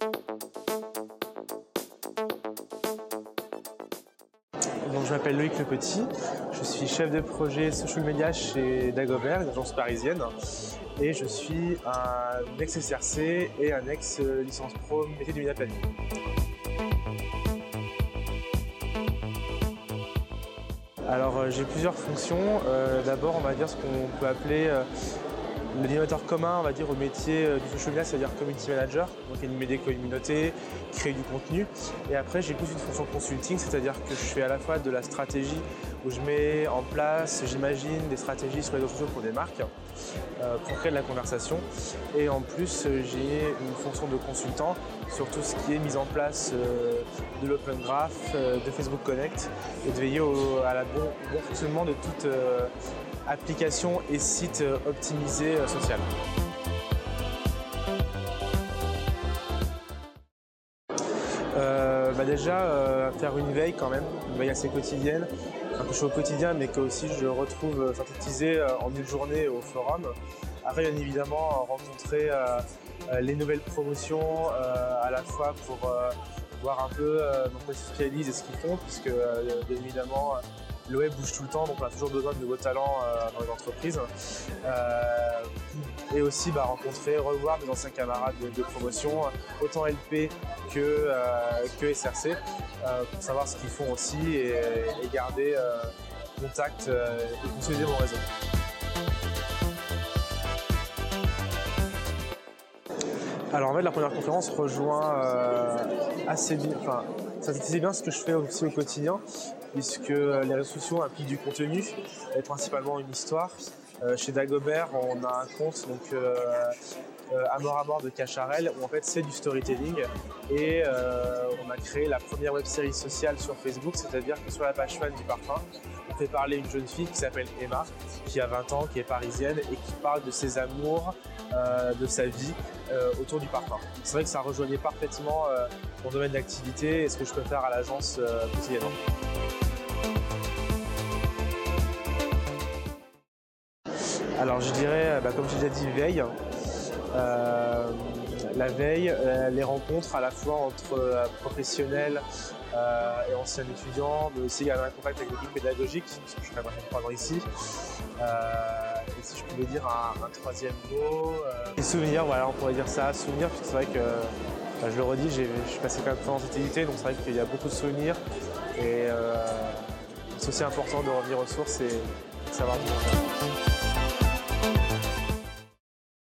Donc, je m'appelle Loïc Le Petit, je suis chef de projet social media chez Dagobert, une agence parisienne, et je suis un ex-SRC et un ex-licence pro métier du media planning. Alors j'ai plusieurs fonctions. D'abord, on va dire ce qu'on peut appeler le dénominateur commun, on va dire, au métier du social media, c'est-à-dire community manager, donc animer des communautés, créer du contenu. Et après, j'ai plus une fonction consulting, c'est-à-dire que je fais à la fois de la stratégie, où je mets en place, j'imagine, des stratégies sur les réseaux sociaux pour des marques, pour créer de la conversation. Et en plus, j'ai une fonction de consultant sur tout ce qui est mise en place de l'Open Graph, de Facebook Connect, et de veiller au bon fonctionnement de toute application et site optimisé social. Déjà, faire une veille quand même, une veille assez quotidienne, que je fais au quotidien mais que aussi je retrouve synthétisée en une journée au forum. Après, bien évidemment, rencontrer les nouvelles promotions à la fois pour voir un peu comment ils se réalisent et ce qu'ils font, puisque bien évidemment le web bouge tout le temps, donc on a toujours besoin de nouveaux talents dans les entreprises. Et aussi rencontrer, revoir mes anciens camarades de promotion, autant LP que SRC, pour savoir ce qu'ils font aussi et garder contact et consolider mon réseau. Alors en fait, la première conférence rejoint assez bien, synthétise bien ce que je fais aussi au quotidien, puisque les réseaux sociaux impliquent du contenu, et principalement une histoire. Chez Dagobert, on a un compte donc à mort de Cacharel, où en fait c'est du storytelling, et on a créé la première web-série sociale sur Facebook, c'est-à-dire que sur la page fan du parfum, on fait parler une jeune fille qui s'appelle Emma, qui a 20 ans, qui est parisienne et qui parle de ses amours, de sa vie autour du parfum. C'est vrai que ça rejoignait parfaitement mon domaine d'activité et ce que je peux faire à l'agence quotidiennement. Alors je dirais, comme j'ai déjà dit, veille. La veille, les rencontres à la fois entre professionnels et anciens étudiants, mais aussi un contact avec l'équipe pédagogique, parce que je suis quand même à 3 ans ici. Et si je pouvais dire un troisième mot, les souvenirs, voilà, on pourrait dire ça, souvenirs, parce que c'est vrai que, je le redis, je suis passé quand même dans cette unité, donc c'est vrai qu'il y a beaucoup de souvenirs, et c'est aussi important de revenir aux sources et de savoir tout.